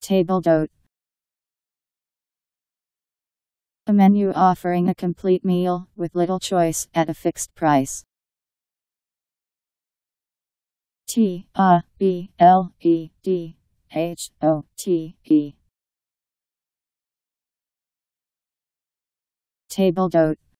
Table d'hôte. A menu offering a complete meal, with little choice, at a fixed price. Tabledhote. Table d'hôte.